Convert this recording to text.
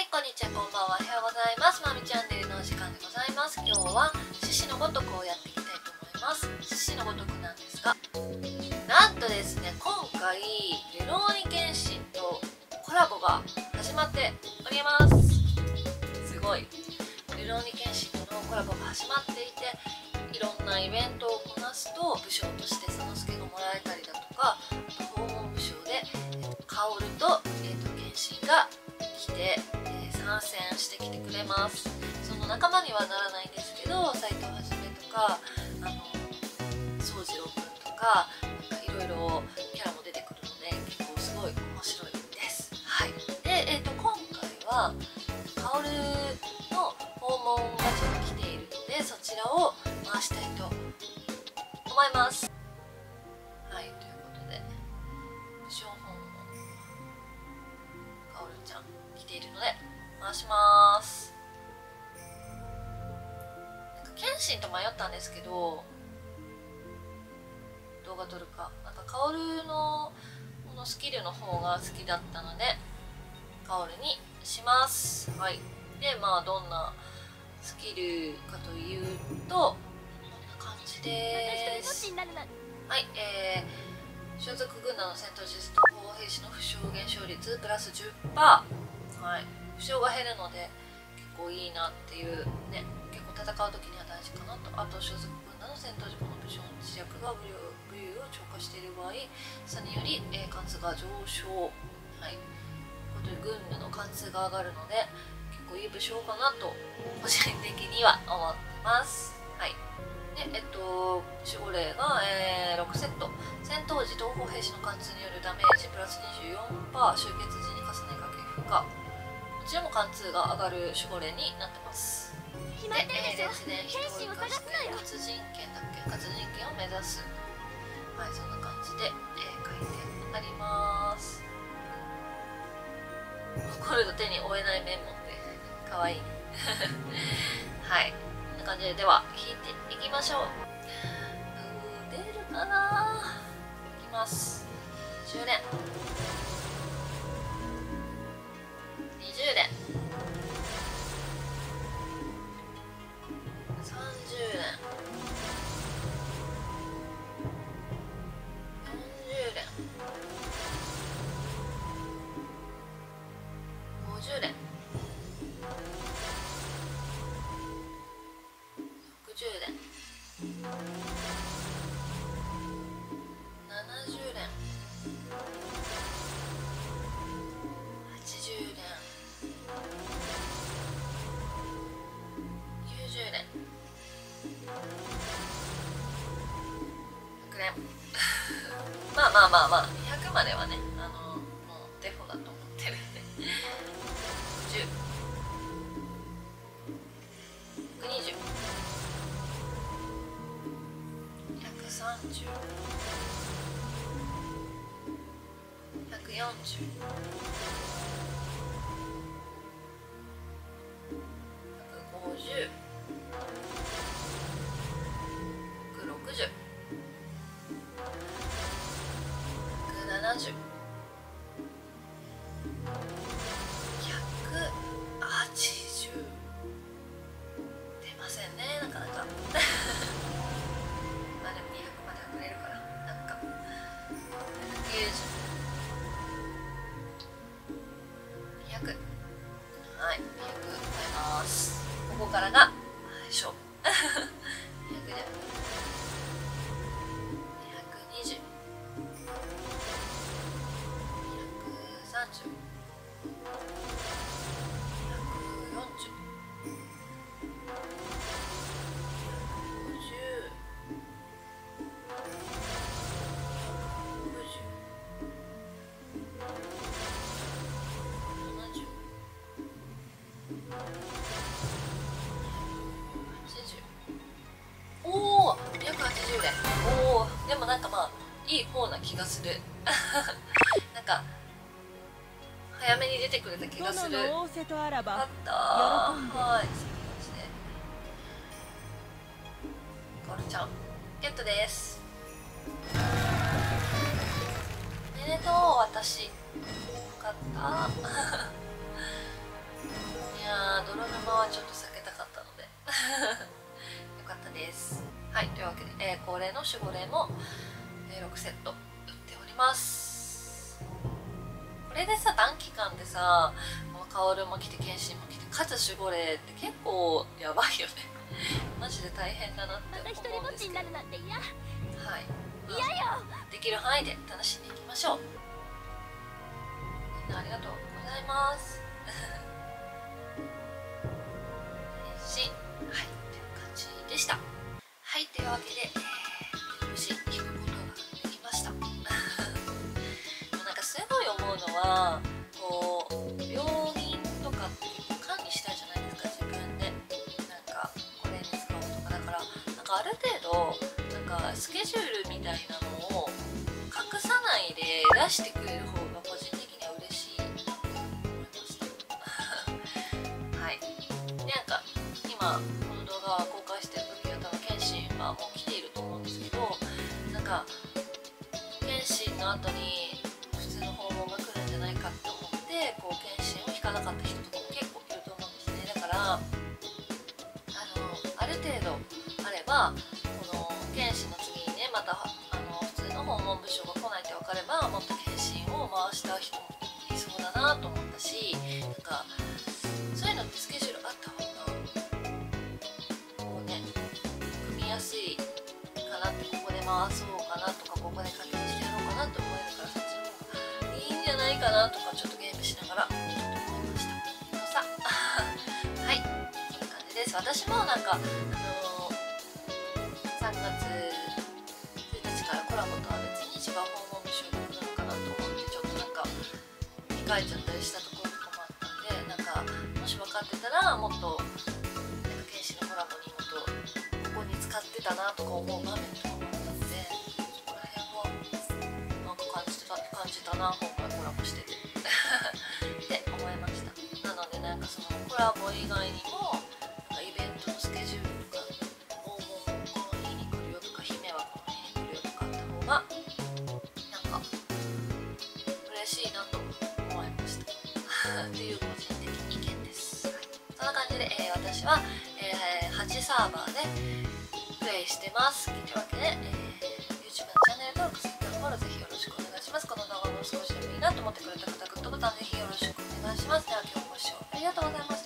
こんにちは、こんばんは、おはようございます。まみチャンネルのお時間でございます。今日は獅子のごとくをやっていきたいと思います。獅子のごとくなんですが、なんとですね、今回ルローニケンシンとコラボが始まっております。すごい、ルローニケンシンとのコラボが始まっていて、いろんなイベントをこなすと武将として佐之助がもらえたりだとか、訪問武将で薫と謙信が来て、参戦してきてくれます。その仲間にはならないんですけど、斎藤はじめとか宗次郎くんとかいろいろキャラも出てくるので、結構すごい面白いです。はい。で、今回は薫の訪問がちょっと来ているので、そちらを回したいと思います。はい、ということで武将訪問薫ちゃん来ているので回します。謙信と迷ったんですけど、動画撮るか薫のこのスキルの方が好きだったので薫にします。はい。で、どんなスキルかというと、こんな感じです。はい、所属軍団の戦闘術と砲兵士の負傷減少率プラス 10%。はい。負傷が減るので結構いいなっていうね、結構戦う時には大事かなと。あと所属軍団の戦闘時この武将の知略が武勇を超過している場合、差により、貫通が上昇。はい。ことで軍務の貫通が上がるので結構いい武将かなと個人的には思ってます。はい。で、守護霊が、6セット。戦闘時東方兵士の貫通によるダメージプラス 24%、集結時に重ねかけ負荷。こちらも貫通が上がる守護霊になってます。で、列伝人を生かして活人剣だっけ、活人剣を目指す。はい、そんな感じで、書いてあります。これと手に負えない面持ってかわいいはい、こんな感じで、では引いていきましょう。出るかな。いきます。10連、20連、30連、40連、50連、60連、70連、80連、90連、100連200まではね、もうデフォだと思ってるんで10、120、130、140、150、160、170、180。出ませんね、なかなかでも200まではくれるから、なんか190、200。はい、200超えます。ここからが勝負200で220、230、240、250、160、70、280。おお、280連。おお、でもなんかいい方な気がするなんか早めに出てくれた気がする。よかった。はい、そんな感じで薫ちゃんゲットです。おめでとう。私よかったはちょっと避けたかったのでよかったです。はい、というわけで、恒例の守護霊も、6セット売っております。これでさ、短期間でさ、薫も来て剣心も来てかつ守護霊って結構やばいよねマジで大変だなって思うんですけど、はい、できる範囲で楽しんでいきましょう。みんなありがとうございますはい、という感じでした。はい、というわけで、無事聞くことができましたもうなんかすごい思うのは、こう病院とかって管理したいじゃないですか、自分で。なんかこれに使おうとかだから、なんかある程度なんかスケジュールみたいなのを隠さないで出してくれる方が個人的には嬉しいなって思いましたはい。で、なんか今この動画を公開してる時は多分剣心はもう来ていると思うんですけど、なんか剣心の後に普通の訪問が来るんじゃないかって思ってこう剣心を引かなかった人とかも結構いると思うんですね。だからある程度あれば、この剣心の次にねまた普通の訪問部署が来ないって分かれば、もっと剣心を回した人もいそうだなと思ったし、なんかそういうのってスケジュールあった方がこうね組みやすいかなって、ここで回そうかなとか、ここで掛けしてやろうかなって思えるから、そっちの方がいいんじゃないかなとか、ちょっとゲームしながらちょっと思いましたのさはい、こんな感じです。私もなんか3月1日からコラボとは別に違う訪問部署が来るのかなと思って、ちょっとなんか控えちゃったりしたところとかもあったんで、なんかもし分かってたらもっと剣士のコラボにもっとここに使ってたなとか思う場面とかもあったので、そこら辺はなんか感じたな、今回コラボしててって思いました。なのでなんかそのコラボ以外にもなんかイベントのスケジュールとか、訪問この日に来るよとか、姫はこの日に来るよとかあった方がなんか嬉しいなと思いましたっていう個人的意見です。はい、そんな感じで、私は、8サーバーでプレイしてます。というわけで、YouTube のチャンネル登録、Twitter のフォローぜひよろしくお願いします。この動画も少しでもいいなと思ってくれた方、グッドボタンぜひよろしくお願いします。では今日もご視聴ありがとうございました。